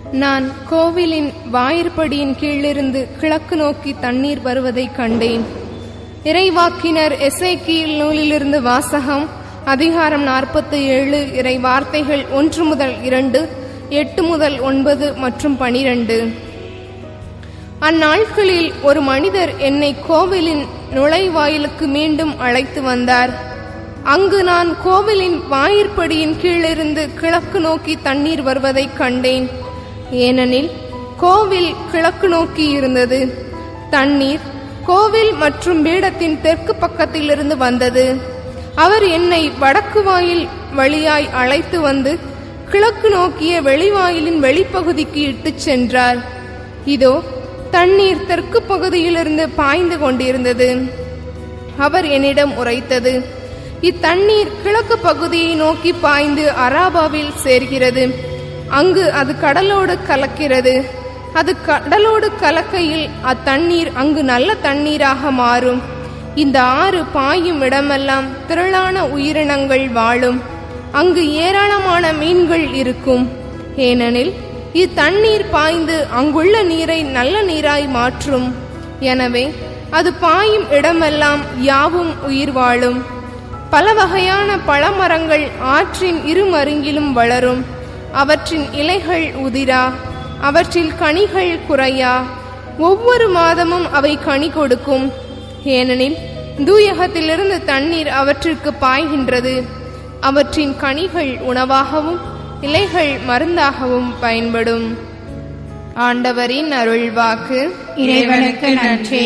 நான் கோவிலின் வாயிற்படியின் கீழிருந்து கிழக்கு நோக்கி தண்ணீர் வருவதை கண்டேன். இறைவாக்கினர் எசேக்கியேல் நூலிலிருந்து வாசகம். அதிகாரம் 47, இறை வார்த்தைகள் 1 முதல் 2, 8 முதல் 9 மற்றும் 12. அந்நாட்களில் ஒரு மனிதர் என்னை கோவிலின் நுழைவாயிலுக்கு மீண்டும் அழைத்து வந்தார். அங்கு நான் கோவிலின் வாயிற்படியின் கீழிருந்து கிழக்கு நோக்கி தண்ணீர் வருவதை கண்டேன். ஏனெனில் கோவில் கிழக்கு நோக்கி இருந்தது. தண்ணீர் கோவில் மற்றும் பீடத்தின் தெற்கு பக்கத்திலிருந்து வந்தது. அவர் என்னை வடக்கு வாயில் வழியாய் அழைத்து வந்து கிழக்கு நோக்கிய வெளிவாயிலின் வெளிப்பகுதிக்கு இட்டுச் சென்றார். இதோ தண்ணீர் தெற்கு பகுதியிலிருந்து பாய்ந்து கொண்டிருந்தது. அவர் என்னிடம் உரைத்தது, இத்தண்ணீர் கிழக்கு பகுதியை நோக்கி பாய்ந்து அராபாவில் சேர்கிறது. அங்கு அது கடலோடு கலக்கிறது. அது கடலோடு கலக்கையில் அத்தண்ணீர் அங்கு நல்ல தண்ணீராக மாறும். இந்த ஆறு பாயும் இடமெல்லாம் திரளான உயிரினங்கள் வாழும். அங்கு ஏராளமான மீன்கள் இருக்கும். ஏனெனில் இத்தண்ணீர் பாய்ந்து அங்குள்ள நீரை நல்ல நீராய் மாற்றும். எனவே அது பாயும் இடமெல்லாம் யாவும் உயிர் வாழும். பல வகையான பழமரங்கள் ஆற்றின் இருமருங்கிலும் வளரும். அவற்றின் இலைகள் உதிரா, அவற்றில் கனிகள் குறையா. ஒவ்வொரு மாதமும் அவை கனி கொடுக்கும். ஏனெனில் தூயகத்திலிருந்து தண்ணீர் அவற்றிற்கு பாய்கின்றது. அவற்றின் கனிகள் உணவாகவும் இலைகள் மருந்தாகவும் பயன்படும். ஆண்டவரின் அருள்வாக்கு. இறைவனுக்கு நன்றி.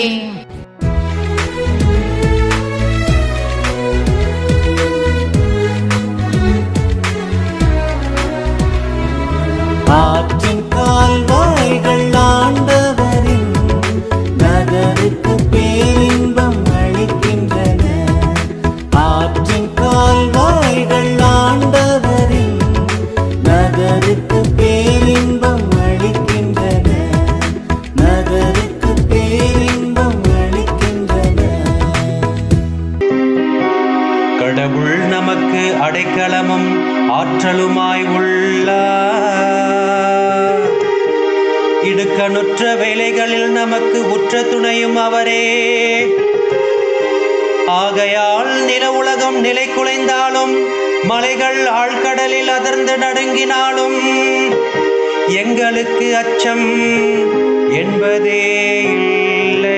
ஆற்றின் கால்வாய்கள் ஆண்டவரின் நகருக்கு பேரின்பம் அளிக்கின்றன. ஆற்றின் கால்வாய்கள் ஆண்டவரின் நகருக்கு பேரின்பம் அளிக்கின்றன. நகருக்கு பேரின்பம் அளிக்கின்றன. கடவுள் நமக்கு அடைக்கலமும் ஆற்றலுமாய் உள்ளார். இடுக்கணுற்ற வேளைகளில் நமக்கு உற்ற துணையும் அவரே. ஆகையால் நில உலகம் நிலை குலைந்தாலும் மலைகள் ஆழ்கடலில் அதிர்ந்து நடுங்கினாலும் எங்களுக்கு அச்சம் என்பதே இல்லை.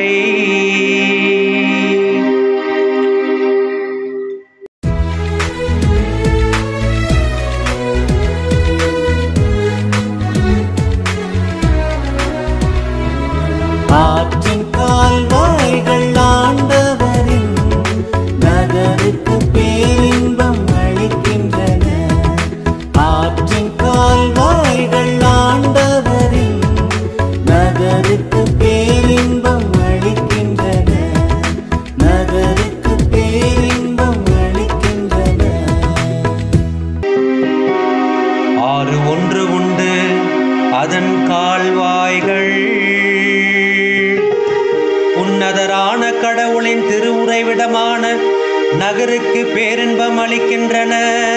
ஆற்றின் கால்வாய்கள் ஆண்டவரின் நகருக்கு பேரின்பம் அளிக்கின்றன. ஆற்றின் கால்வாய்கள் ஆண்டவரின் நகருக்கு பேரின்பம் அளிக்கின்றன. நகருக்கு பேரின்பம் அளிக்கின்றன. ஆறு ஒன்று உண்டு, அதன் கால்வாய்கள் உன்னதரான கடவுளின் திருவுறைவிடமான நகருக்கு பேரின்பம் அளிக்கின்றன.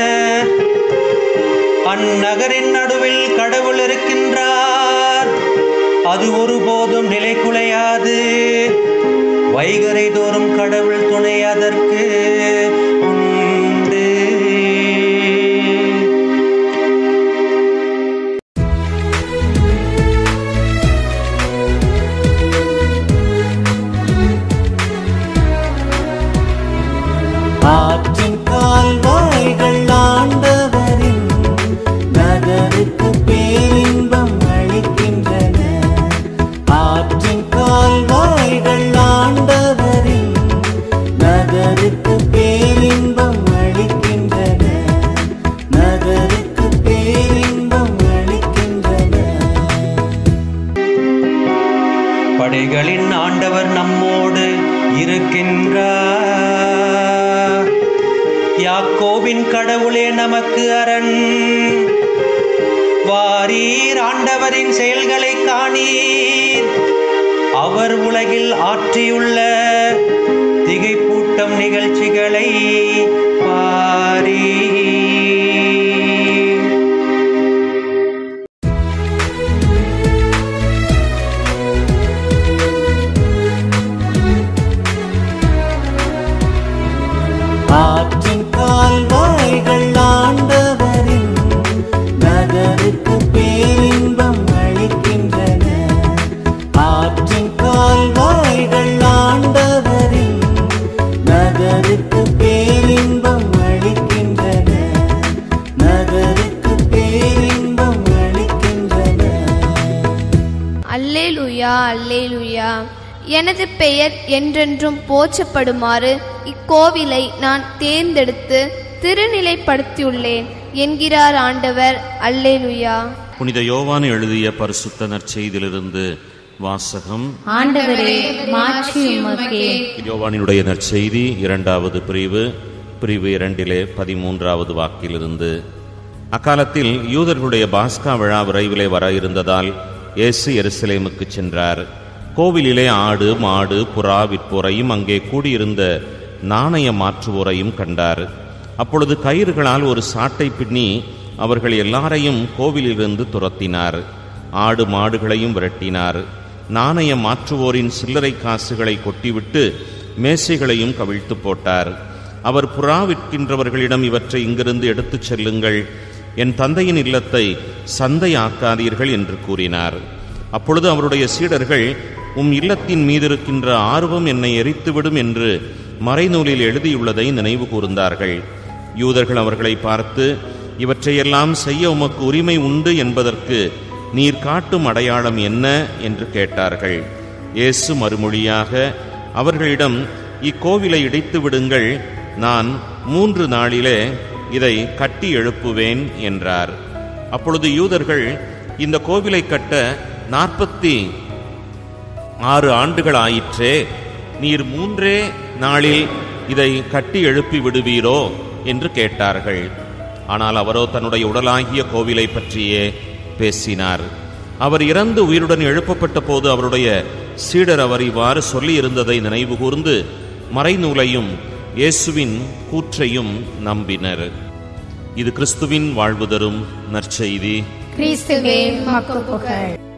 அந்நகரின் நடுவில் கடவுள் இருக்கின்றார். அது ஒருபோதும் நிலை குலையாது. வைகரை தோறும் கடவுள் துணை அதற்கு உண்டு. ஆற்றின் கால்வாய்கள் ஆண்டவரின் நகருக்கு பேரின்பம் அளிக்கின்றன. ஆற்றின் கால்வாய்கள் ஆண்டவரின் நகருக்கு பேரின்பம் அளிக்கின்றன. நகருக்கு பேரின்பம் அளிக்கின்றன. படைகளின் ஆண்டவர் நம்மோடு இருக்கின்றார். யாக்கோபின் கடவுளே நமக்கு அரண். வாரீர், ஆண்டவரின் செயல்களை காணீர். அவர் உலகில் ஆற்றியுள்ள திகைப்பூட்டும் நிகழ்ச்சிகளை பாரீர். அல்லேலூயா அல்லேலூயா. எனது பெயர் என்றென்றும் போற்றப்படுமாறு இக்கோவிலை நான் தேர்ந்தெடுத்து திருநிலைப்படுத்தியுள்ளேன் என்கிறார் ஆண்டவர். அல்லேலூயா. புனித யோவான் எழுதிய பரிசுத்த நற்செய்தியிலிருந்து வாசகம். ஆண்டவரே, மாட்சி உமக்கே. யோவானினுடைய நற்செய்தி 2வது பிரிவு 2 13வது வாக்கிலிருந்து. அக்காலத்தில் யூதர்களுடைய பாஸ்கா விழா விரைவிலே வர இருந்ததால் இயேசு எருசலேமுக்கு சென்றார். கோவிலிலே ஆடு மாடு புறா விற்போரையும் அங்கே கூடியிருந்த நாணயம் மாற்றுவோரையும் கண்டார். அப்பொழுது கயிறுகளால் ஒரு சாட்டை பின்னி அவர்கள் எல்லாரையும் கோவிலிலிருந்து துரத்தினார். ஆடு மாடுகளையும் விரட்டினார். நாணயம் மாற்றுவோரின் சில்லறை காசுகளை கொட்டிவிட்டு மேசைகளையும் கவிழ்த்து போட்டார். அவர் புறா விற்கின்றவர்களிடம், இவற்றை இங்கிருந்து எடுத்துச் செல்லுங்கள், என் தந்தையின் இல்லத்தை சந்தையாக்காதீர்கள் என்று கூறினார். அப்பொழுது அவருடைய சீடர்கள், உம் இல்லத்தின் மீது இருக்கின்ற ஆர்வம் என்னை எரித்துவிடும் என்று மறைநூலில் எழுதியுள்ளதை நினைவு கூர்ந்தார்கள். யூதர்கள் அவர்களை பார்த்து, இவற்றையெல்லாம் செய்ய உமக்கு உரிமை உண்டு என்பதற்கு நீர் காட்டும் அடையாளம் என்ன என்று கேட்டார்கள். இயேசு மறுமொழியாக அவர்களிடம், இக்கோவிலை இடித்து விடுங்கள், நான் 3 நாளிலே இதை கட்டி எழுப்புவேன் என்றார். அப்பொழுது யூதர்கள், இந்த கோவிலை கட்ட 46 ஆண்டுகள் ஆயிற்றே, நீர் 3 நாளில் இதை கட்டி எழுப்பி விடுவீரோ என்று கேட்டார்கள். ஆனால் அவரோ தன்னுடைய உடலாகிய கோவிலை பற்றியே பேசினார். அவர் இறந்து உயிருடன் எழுப்பப்பட்ட போது அவருடைய சீடர் அவர் இவ்வாறு சொல்லியிருந்ததை நினைவு கூர்ந்து மறைநூலையும் இயேசுவின் கூற்றையும் நம்பினர். இது கிறிஸ்துவின் வாழ்வு தரும் நற்செய்தி. கிறிஸ்துவே உமக்கு புகழ்.